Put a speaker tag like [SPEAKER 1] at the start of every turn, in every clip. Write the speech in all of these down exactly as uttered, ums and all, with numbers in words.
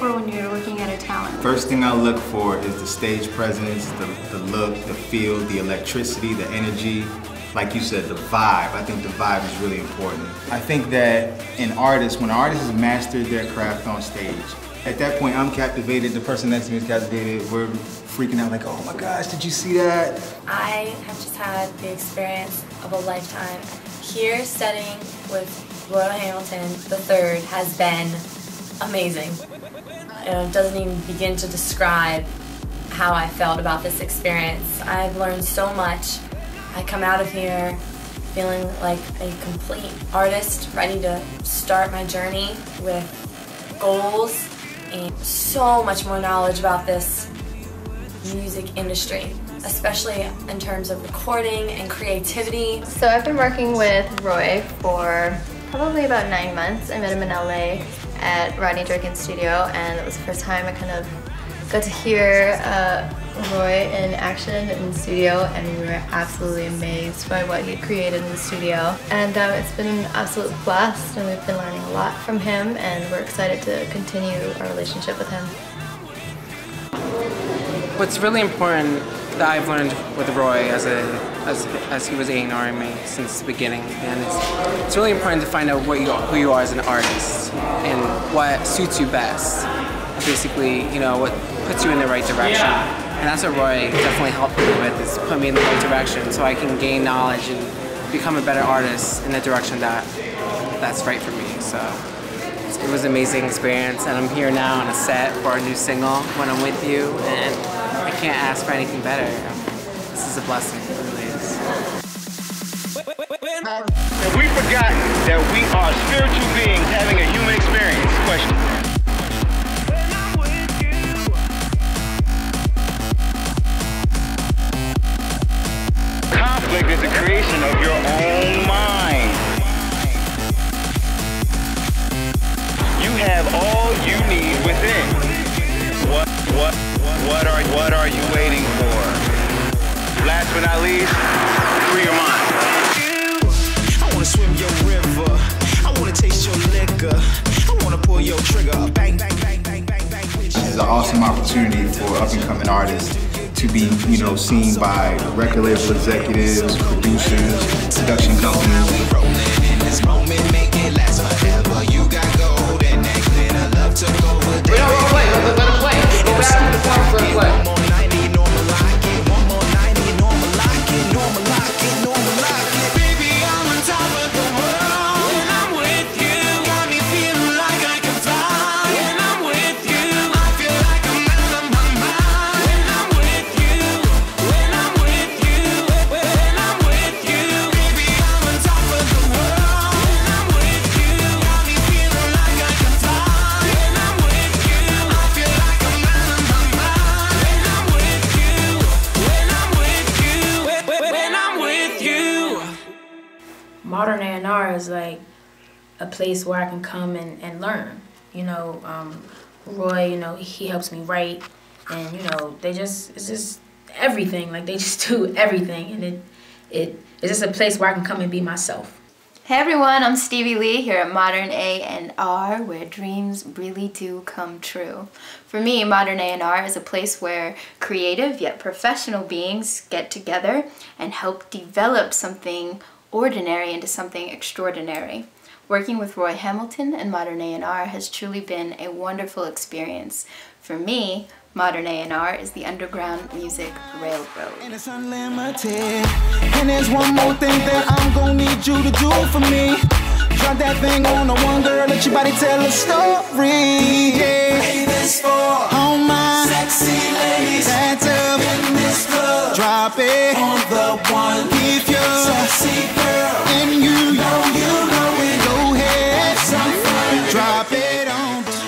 [SPEAKER 1] for when you're looking at a talent?
[SPEAKER 2] First thing I look for is the stage presence, the, the look, the feel, the electricity, the energy. Like you said, the vibe. I think the vibe is really important. I think that an artist, when an artist has mastered their craft on stage, at that point I'm captivated, the person next to me is captivated, we're freaking out like, oh my gosh, did you see that?
[SPEAKER 3] I have just had the experience of a lifetime. Here studying with Roy Hamilton the third has been amazing. It doesn't even begin to describe how I felt about this experience. I've learned so much. I come out of here feeling like a complete artist, ready to start my journey with goals and so much more knowledge about this music industry, especially in terms of recording and creativity.
[SPEAKER 4] So I've been working with Roy for probably about nine months. I met him in L A at Rodney Jerkins' studio, and it was the first time I kind of got to hear uh, Roy in action in the studio, and we were absolutely amazed by what he created in the studio. And um, it's been an absolute blast, and we've been learning a lot from him, and we're excited to continue our relationship with him.
[SPEAKER 5] What's really important that I've learned with Roy as a as, as he was A and R-ing me since the beginning, and it's, it's really important to find out what you are, who you are as an artist and what suits you best. Basically, you know, what puts you in the right direction. And that's what Roy definitely helped me with, is put me in the right direction so I can gain knowledge and become a better artist in the direction that that's right for me. So it was an amazing experience, and I'm here now on a set for our new single, When I'm With You, and I can't ask for anything better. This is a blessing, it really is.
[SPEAKER 6] Have we forgotten that we are spiritual beings having a human experience? Question. Conflict is the creation of your own mind. You have all you need within. What, what, what are, what are you waiting for? Last but not least, free your mind. I wanna swim your river. I wanna taste your liquor. I wanna pull your trigger. Bang, bang, bang, bang, bang, bang.
[SPEAKER 2] This is an awesome opportunity for up-and-coming artists to be, you know, seen by record label executives, producers, production companies.
[SPEAKER 7] Wait, no, wait, wait, let, let it play. Go back to the song for a play.
[SPEAKER 8] Modern A and R is like a place where I can come and, and learn. You know, um, Roy, you know, he helps me write, and you know, they just, it's just everything. Like, they just do everything, and it, it, it's just a place where I can come and be myself.
[SPEAKER 4] Hey everyone, I'm Stevie Lee here at Modern A and R, where dreams really do come true. For me, Modern A and R is a place where creative yet professional beings get together and help develop something ordinary into something extraordinary. Working with Roy Hamilton and Modern A and R has truly been a wonderful experience. For me, Modern A and R is the underground music railroad.
[SPEAKER 9] And it's unlimited. And there's one more thing that I'm gonna need you to do for me. Drop that thing on the one girl, let your body tell a story. Yeah. Play this for all my sexy ladies that's up in this club. Drop it on the one. If you're sexy girl and you know you know it, go ahead, drop it on the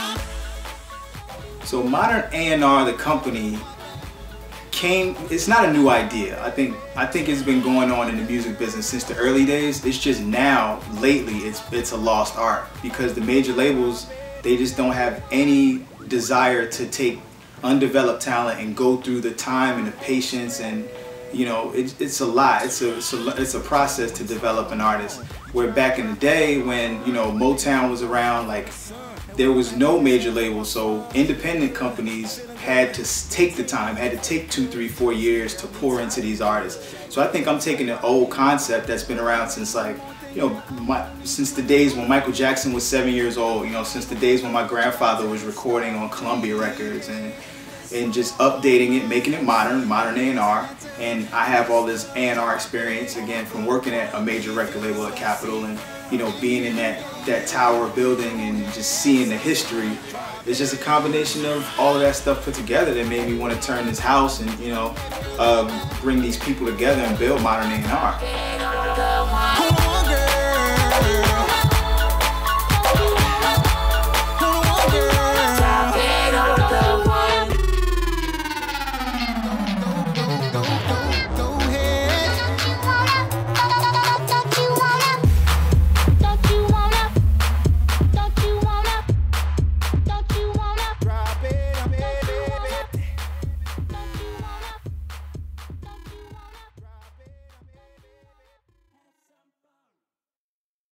[SPEAKER 9] one.
[SPEAKER 2] So Modern A and R, the company, came, it's not a new idea. I think I think it's been going on in the music business since the early days. It's just now, lately, it's it's a lost art because the major labels, they just don't have any desire to take undeveloped talent and go through the time and the patience, and you know, it, it's a lot. It's a, it's a it's a process to develop an artist. Where back in the day when, you know, Motown was around, like there was no major label, so independent companies had to take the time, had to take two, three, four years to pour into these artists. So I think I'm taking an old concept that's been around since like, you know, my, since the days when Michael Jackson was seven years old, you know, since the days when my grandfather was recording on Columbia Records, and and just updating it, making it modern, modern A and R. And I have all this A and R experience, again, from working at a major record label at Capitol, and, you know, being in that, that tower building and just seeing the history. It's just a combination of all of that stuff put together that made me want to turn this house and, you know, uh, bring these people together and build modern A and R.